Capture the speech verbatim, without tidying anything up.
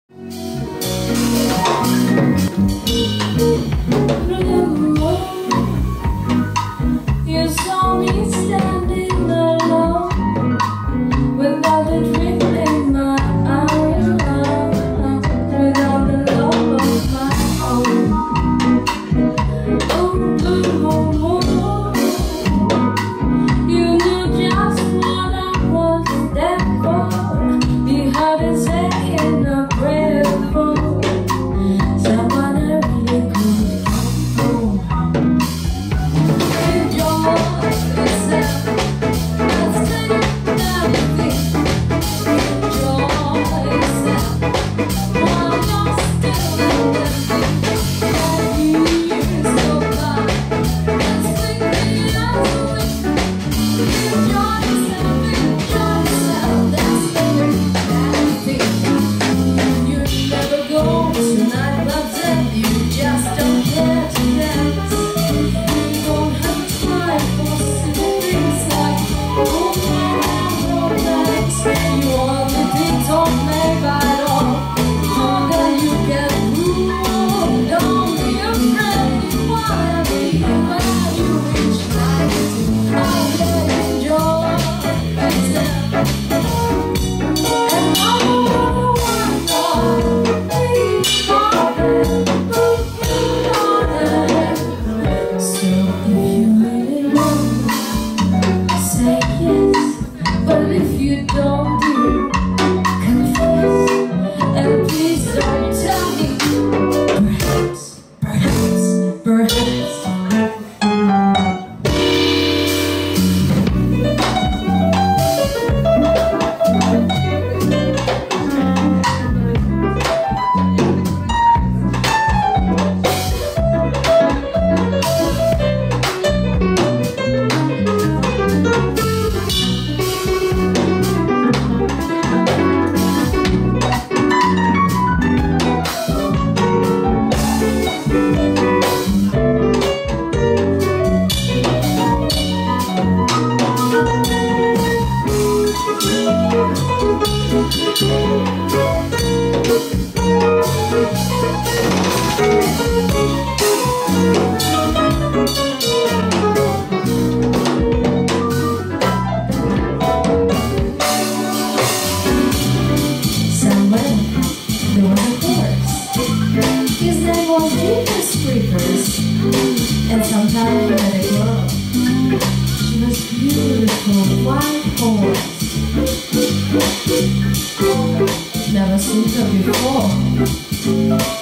You saw me standing alone without a drink in my eyes, without the love of my own. Oh, oh, oh, oh. You knew just what I was there for. You heard it say in a prayer for someone I really could come home. And sometimes we met a girl. She was beautiful, white horse. Never seen her before.